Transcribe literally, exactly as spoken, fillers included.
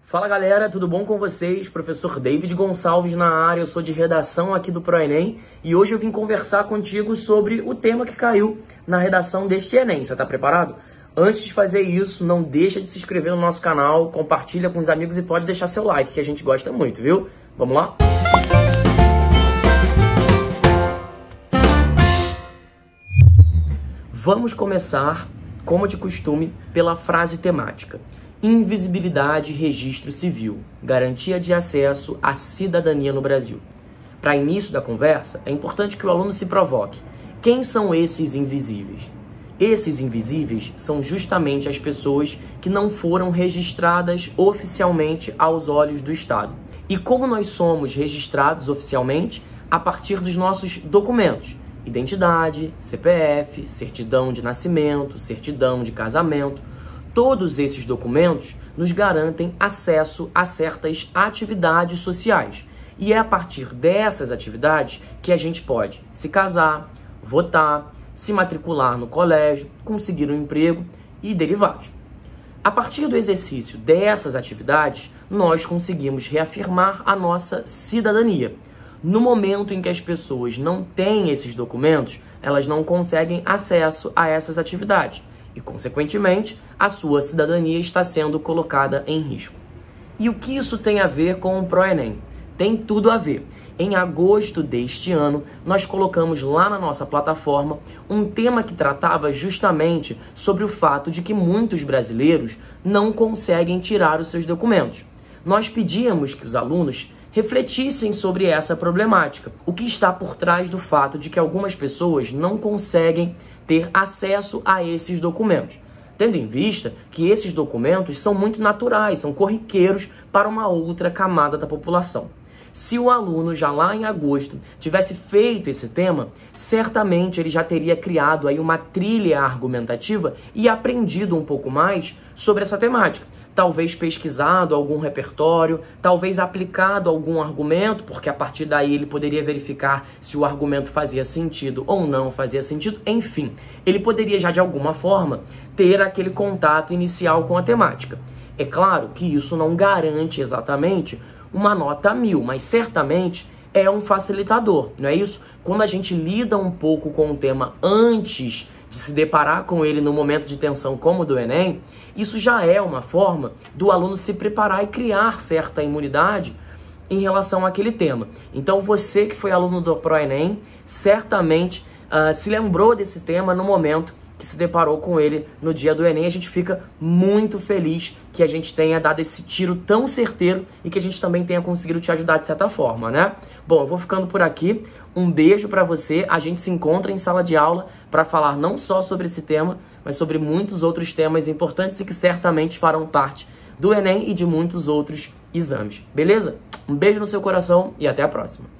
Fala galera, tudo bom com vocês? Professor David Gonçalves na área, eu sou de redação aqui do ProEnem e hoje eu vim conversar contigo sobre o tema que caiu na redação deste Enem. Você tá preparado? Antes de fazer isso, não deixa de se inscrever no nosso canal, compartilha com os amigos e pode deixar seu like, que a gente gosta muito, viu? Vamos lá? Vamos começar, como de costume, pela frase temática. Invisibilidade e registro civil, garantia de acesso à cidadania no Brasil. Para início da conversa, é importante que o aluno se provoque. Quem são esses invisíveis? Esses invisíveis são justamente as pessoas que não foram registradas oficialmente aos olhos do Estado. E como nós somos registrados oficialmente? A partir dos nossos documentos. Identidade, C P F, certidão de nascimento, certidão de casamento. Todos esses documentos nos garantem acesso a certas atividades sociais. E é a partir dessas atividades que a gente pode se casar, votar, se matricular no colégio, conseguir um emprego e derivados. A partir do exercício dessas atividades, nós conseguimos reafirmar a nossa cidadania. No momento em que as pessoas não têm esses documentos, elas não conseguem acesso a essas atividades. E, consequentemente, a sua cidadania está sendo colocada em risco. E o que isso tem a ver com o ProEnem? Tem tudo a ver. Em agosto deste ano, nós colocamos lá na nossa plataforma um tema que tratava justamente sobre o fato de que muitos brasileiros não conseguem tirar os seus documentos. Nós pedíamos que os alunos refletissem sobre essa problemática, o que está por trás do fato de que algumas pessoas não conseguem ter acesso a esses documentos, tendo em vista que esses documentos são muito naturais, são corriqueiros para uma outra camada da população. Se o aluno já lá em agosto tivesse feito esse tema, certamente ele já teria criado aí uma trilha argumentativa e aprendido um pouco mais sobre essa temática. Talvez pesquisado algum repertório, talvez aplicado algum argumento, porque a partir daí ele poderia verificar se o argumento fazia sentido ou não fazia sentido. Enfim, ele poderia já de alguma forma ter aquele contato inicial com a temática. É claro que isso não garante exatamente uma nota mil, mas certamente é um facilitador, não é isso? Quando a gente lida um pouco com o tema antes de se deparar com ele no momento de tensão como o do Enem, isso já é uma forma do aluno se preparar e criar certa imunidade em relação àquele tema. Então você que foi aluno do ProEnem, certamente uh, se lembrou desse tema no momento que se deparou com ele no dia do Enem. A gente fica muito feliz que a gente tenha dado esse tiro tão certeiro e que a gente também tenha conseguido te ajudar de certa forma, né? Bom, eu vou ficando por aqui. Um beijo pra você. A gente se encontra em sala de aula para falar não só sobre esse tema, mas sobre muitos outros temas importantes e que certamente farão parte do Enem e de muitos outros exames. Beleza? Um beijo no seu coração e até a próxima.